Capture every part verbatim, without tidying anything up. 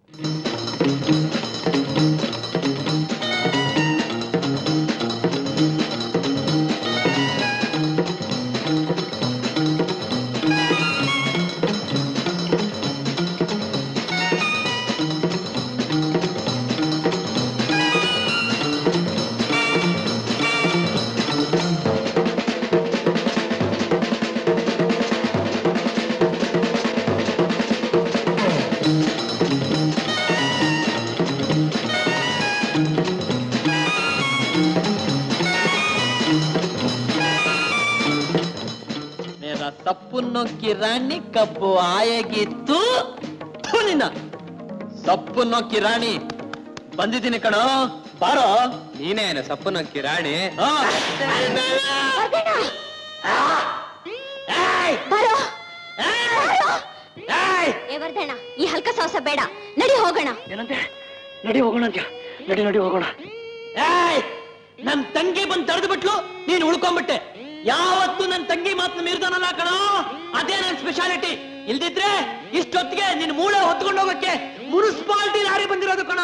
सप्पु नोक्की राणी कब्बु आयगी तू निನ್ನ सप्पु नोक्की राणी ಬಂದಿದ್ದೀನಿ ಕಣೋ ಬಾರೋ ನೀನೇನು ಸಪ್ಪು ನೋಕ್ಕಿ ರಾಣಿ ವರ್ಧಣ್ಣ ಈ ಹಲ್ಕ ಸಾಹಸ ಬೇಡ ನಡಿ ಹೋಗೋಣ ಏನಂತೆ ನಡಿ ಹೋಗೋಣ ಅಂತ ನಡಿ ನಡಿ ಹೋಗೋಣ ನನ್ ತಂಗಿ ಬಂದು ತಡೆದು ಬಿಟ್ಲು ನೀನು ಉಳ್ಕೊಂಡ್ಬಿಟ್ಟೆ ಯಾವತ್ತು ನನ್ನ ತಂಗಿ ಮಾತನ್ನ ಮೀರ್ದಾನಲ್ಲ ಕಣೋ ಅದೇ ನನ್ನ ಸ್ಪೆಷಾಲಿಟಿ ಇಲ್ದಿದ್ರೆ ಇಷ್ಟೊತ್ತಿಗೆ ನಿನ್ ಮೂಳೆ ಹೊತ್ಕೊಂಡು ಹೋಗಕ್ಕೆ ಮುನ್ಸಿಪಾಲಿಟಿ ಲಾರಿ ಬಂದಿರೋದು ಕಣ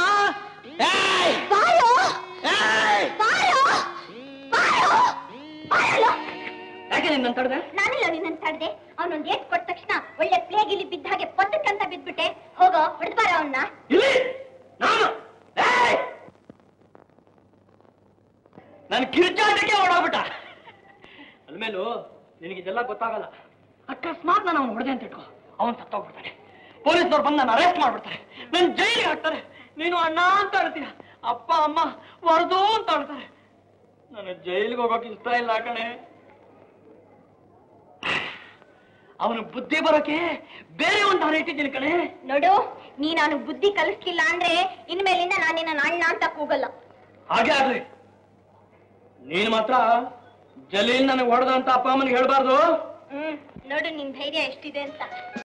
ಯಾಕೆ ನಿನ್ನ ತಡೆದೆ ನಾನಿಲ್ಲ ನಿನ್ನ ತಡೆದೆ ಅವನೊಂದು ಏಟ್ ಕೊಟ್ಟ ತಕ್ಷಣ ಒಳ್ಳೆ ಪ್ಲೇಗ್ ಇಲ್ಲಿ ಬಿದ್ದ ಹಾಗೆ ಪೊದ್ದಕ್ಕಂತ ಬಿದ್ಬಿಟ್ಟೆ ಹೋಗೋ ಹೊಡೆದ್ಬಾರ ಅವನ್ನ ಇಲ್ಲಿ ನಾನು ನನ್ ಕಿರ್ಚಾಟಕ್ಕೆ ಓಡಾಗ್ಬಿಟ್ಟ ಅದ್ಮೇಲೂ ನಿನಗಿದೆಲ್ಲ ಗೊತ್ತಾಗಲ್ಲ ಅಕಸ್ಮಾತ್ ನಾನು ಅವ್ನು ಹೊಡೆದೆ ಅಂತ ಇಟ್ಕೋ ಅವನ್ ಸತ್ತೋಗ್ಬಿಡ್ತಾನೆ ಪೊಲೀಸ್ನವ್ರು ಬಂದು ನಾನು ಅರೆಸ್ಟ್ ಮಾಡ್ಬಿಡ್ತಾರೆ ನನ್ ಜೈಲಿಗೆ ಹಾಕ್ತಾರೆ ನೀನು ಅಣ್ಣ ಅಂತ ಹೇಳ್ತೀಯ ಅಪ್ಪ ಅಮ್ಮ ವರದು ಅಂತ ಹೇಳ್ತಾರೆ ನನ್ನ ಜೈಲಿಗೆ ಹೋಗೋಕೆ ಇಷ್ಟ ಇಲ್ಲ ಕಣೆ ಅವನು ಬುದ್ಧಿ ಬರೋಕೆ ಬೇರೆ ಒಂದು ದಾರಿ ಇಟ್ಟಿದ್ದೀನಿ ಕಣೆ ನೋಡು ನೀ ನಾನು ಬುದ್ಧಿ ಕಲಿಸ್ಲಿಲ್ಲ ಅಂದ್ರೆ ಇನ್ಮೇಲಿಂದ ನಾನು ನಿನ್ನ ಅಣ್ಣ ಅಂತ ಕೂಗಲ್ಲ ಹಾಗೆ ಆಗ್ಲಿ ನೀನು ಮಾತ್ರ ಜಲೀಲ್ ನನಗೆ ಹೊಡೆದ ಅಂತ ಅಪ್ಪ ಅಮ್ಮನಿಗೆ ಹೇಳ್ಬಾರ್ದು ಹ್ಮ್ ನೋಡು ನಿನ್ ಧೈರ್ಯ ಎಷ್ಟಿದೆ ಅಂತ